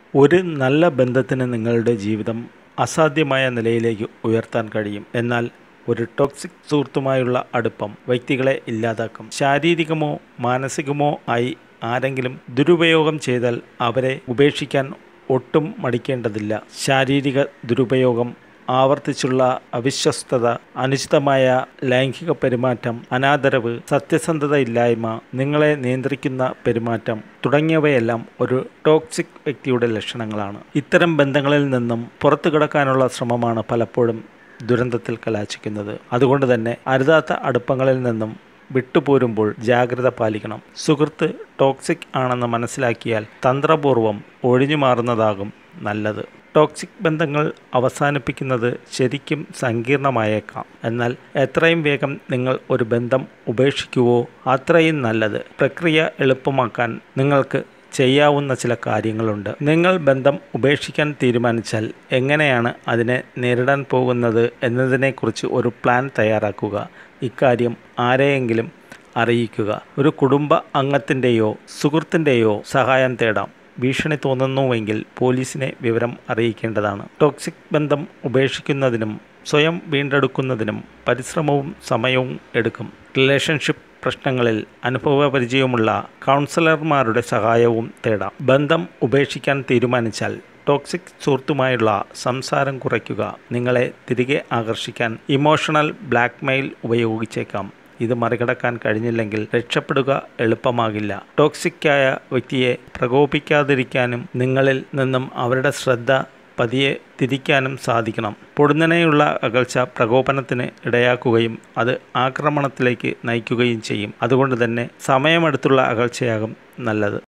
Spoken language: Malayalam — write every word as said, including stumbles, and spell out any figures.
ഒരു നല്ല ബന്ധത്തിന് നിങ്ങളുടെ ജീവിതം അസാധ്യമായ നിലയിലേക്ക് ഉയർത്താൻ കഴിയും. എന്നാൽ ഒരു ടോക്സിക് സുഹൃത്തുമായുള്ള അടുപ്പം വ്യക്തികളെ ഇല്ലാതാക്കും. ശാരീരികമോ മാനസികമോ ആയി ആരെങ്കിലും ദുരുപയോഗം ചെയ്താൽ അവരെ ഉപേക്ഷിക്കാൻ ഒട്ടും മടിക്കേണ്ടതില്ല. ശാരീരിക ദുരുപയോഗം, ആവർത്തിച്ചുള്ള അവിശ്വസ്തത, അനുചിതമായ ലൈംഗിക പെരുമാറ്റം, അനാദരവ്, സത്യസന്ധതയില്ലായ്മ, നിങ്ങളെ നിയന്ത്രിക്കുന്ന പെരുമാറ്റം തുടങ്ങിയവയെല്ലാം ഒരു ടോക്സിക് വ്യക്തിയുടെ ലക്ഷണങ്ങളാണ്. ഇത്തരം ബന്ധങ്ങളിൽ നിന്നും പുറത്തു കടക്കാനുള്ള ശ്രമമാണ് പലപ്പോഴും ദുരന്തത്തിൽ കലാശിക്കുന്നത്. അതുകൊണ്ട് തന്നെ അരുതാത്ത അടുപ്പങ്ങളിൽ നിന്നും വിട്ടുപോരുമ്പോൾ ജാഗ്രത പാലിക്കണം. സുഹൃത്ത് ടോക്സിക് ആണെന്ന് മനസ്സിലാക്കിയാൽ തന്ത്രപൂർവ്വം ഒഴിഞ്ഞു മാറുന്നതാകും നല്ലത്. ടോക്സിക് ബന്ധങ്ങൾ അവസാനിപ്പിക്കുന്നത് ശരിക്കും സങ്കീർണമായേക്കാം. എന്നാൽ എത്രയും വേഗം നിങ്ങൾ ഒരു ബന്ധം ഉപേക്ഷിക്കുവോ അത്രയും നല്ലത്. പ്രക്രിയ എളുപ്പമാക്കാൻ നിങ്ങൾക്ക് ചെയ്യാവുന്ന ചില കാര്യങ്ങളുണ്ട്. നിങ്ങൾ ബന്ധം ഉപേക്ഷിക്കാൻ തീരുമാനിച്ചാൽ എങ്ങനെയാണ് അതിനെ നേരിടാൻ പോകുന്നത് എന്നതിനെക്കുറിച്ച് ഒരു പ്ലാൻ തയ്യാറാക്കുക. ഇക്കാര്യം ആരെയെങ്കിലും അറിയിക്കുക. ഒരു കുടുംബ അംഗത്തിൻ്റെയോ സുഹൃത്തിൻ്റെയോ സഹായം തേടാം. ഭീഷണി തോന്നുന്നുവെങ്കിൽ പോലീസിനെ വിവരം അറിയിക്കേണ്ടതാണ്. ടോക്സിക് ബന്ധം ഉപേക്ഷിക്കുന്നതിനും സ്വയം വീണ്ടെടുക്കുന്നതിനും പരിശ്രമവും സമയവും എടുക്കും. റിലേഷൻഷിപ്പ് പ്രശ്നങ്ങളിൽ അനുഭവപരിചയമുള്ള കൗൺസിലർമാരുടെ സഹായവും തേടാം. ബന്ധം ഉപേക്ഷിക്കാൻ തീരുമാനിച്ചാൽ ടോക്സിക് സുഹൃത്തുമായുള്ള സംസാരം കുറയ്ക്കുക. നിങ്ങളെ തിരികെ ആകർഷിക്കാൻ ഇമോഷണൽ ബ്ലാക്ക്മെയിൽ ഉപയോഗിച്ചേക്കാം. ഇത് മറികടക്കാൻ കഴിഞ്ഞില്ലെങ്കിൽ രക്ഷപ്പെടുക എളുപ്പമാകില്ല. ടോക്സിക്കായ വ്യക്തിയെ പ്രകോപിക്കാതിരിക്കാനും നിങ്ങളിൽ നിന്നും അവരുടെ ശ്രദ്ധ പതിയെ തിരിക്കാനും സാധിക്കണം. പൊടുന്നനെയുള്ള അകൽച്ച പ്രകോപനത്തിന് ഇടയാക്കുകയും അത് ആക്രമണത്തിലേക്ക് നയിക്കുകയും ചെയ്യും. അതുകൊണ്ട് തന്നെ സമയമെടുത്തുള്ള അകൽച്ചയാകും നല്ലത്.